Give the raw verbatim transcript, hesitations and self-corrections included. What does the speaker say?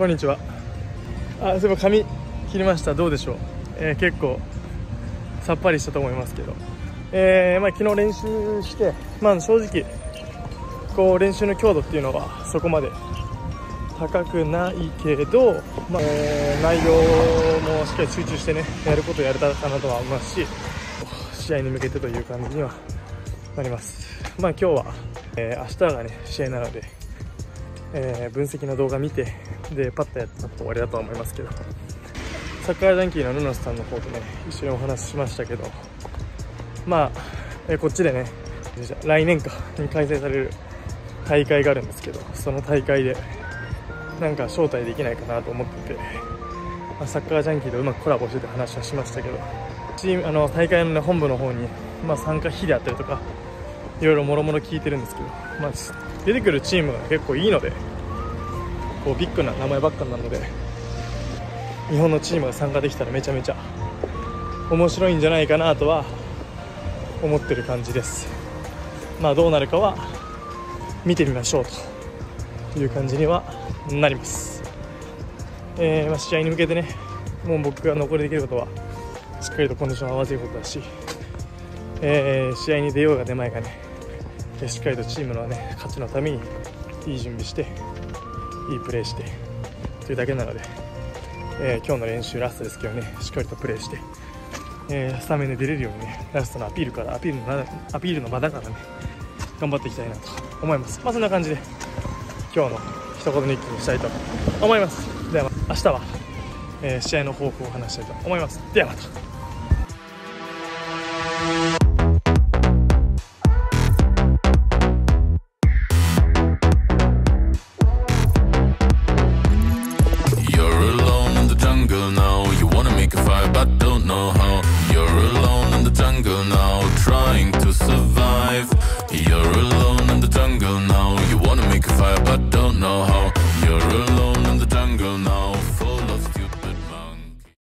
こんにちは。あ、そういえば髪切りました。どうでしょう。えー、結構さっぱりしたと思いますけど、えーまあ、昨日練習して、まあ、正直こう練習の強度っていうのはそこまで高くないけど、まあえー、内容もしっかり集中してねやることをやれたかなとは思いますし、試合に向けてという感じにはなります。まあ、今日は、えー、明日がね試合なので、えー、分析の動画見てでパッとやったと終わりだとは思いますけど、サッカージャンキーのヌノスさんの方とね一緒にお話ししましたけど、まあ、えー、こっちでね来年かに開催される大会があるんですけど、その大会でなんか招待できないかなと思ってて、まあ、サッカージャンキーとうまくコラボしてて話はしましたけど、チームあの大会の、ね、本部の方に、まあ、参加費であったりとかいろいろもろもろ聞いてるんですけど、まあ、出てくるチームが結構いいので、こうビッグな名前ばっかなので日本のチームが参加できたらめちゃめちゃ面白いんじゃないかなとは思ってる感じです。まあどうなるかは見てみましょうという感じにはなります。えーまあ、試合に向けてね、もう僕が残りできることはしっかりとコンディションを合わせることだし、えー、試合に出ようが出まいがねしっかりとチームの、ね、勝ちのためにいい準備していいプレーしてというだけなので、えー、今日の練習ラストですけどねしっかりとプレーして、えー、スタメンで出れるようにねラストのアピールからアピールの場アピールの場だからね頑張っていきたいなと思います。まあそんな感じで今日の一言日記にしたいと思います。では明日は、えー、試合の抱負を話したいと思います。ではまた。 You're alone in the jungle now. You wanna make a fire, but don't know how.